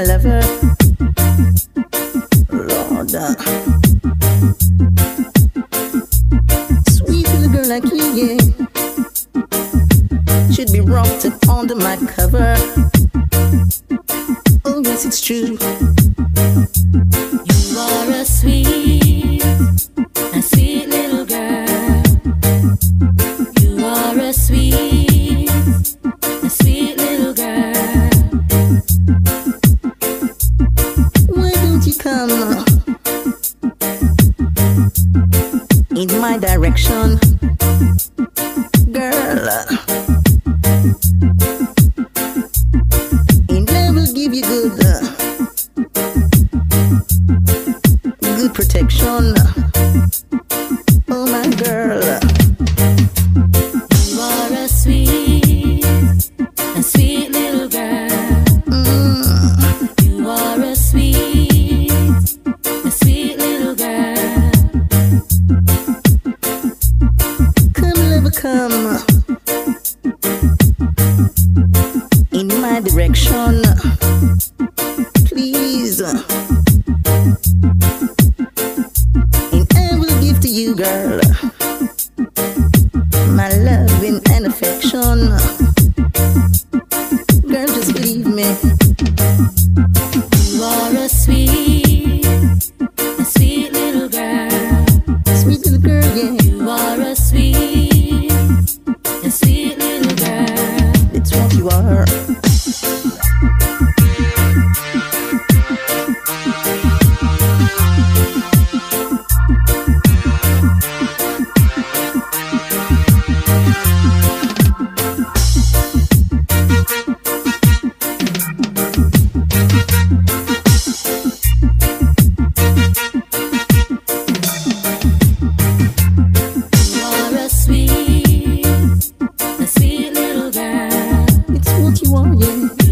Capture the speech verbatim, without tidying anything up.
lover. Lord, uh, sweet little girl like you, yeah, should be rocked up under my cover. Oh yes, it's true. You are a sweet, a sweet little girl. You are a sweet, a sweet little girl. Why don't you come in my direction, girl? And I will give you good, uh, good protection. Oh my girl. You are a sweet, a sweet little girl. Mm. You are a sweet, a sweet little girl. Come, lover, come in my direction, please. And I will give to you, girl, my loving and affection. Girl, just believe me. You are a sweet, a sweet little girl. Sweet little girl, yeah. You are a sweet, a sweet little girl. It's what you are. You are a sweet, a sweet little girl. It's what you are, yeah.